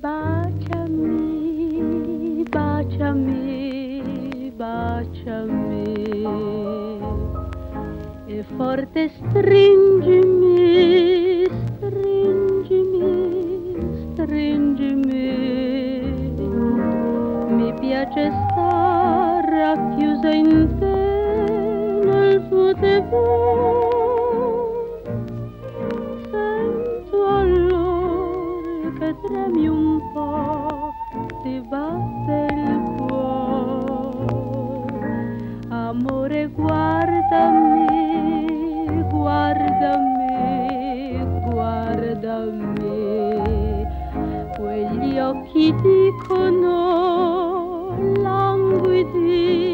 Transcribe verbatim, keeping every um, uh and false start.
Baciami, baciami, baciami e forte stringimi, stringimi, stringimi. Mi piace star racchiusa in te nel tuo tevò. Sento allora che tremi un po', ti batte il cuore. Amore, guardami, guardami, guardami. Quegli occhi dicono languidi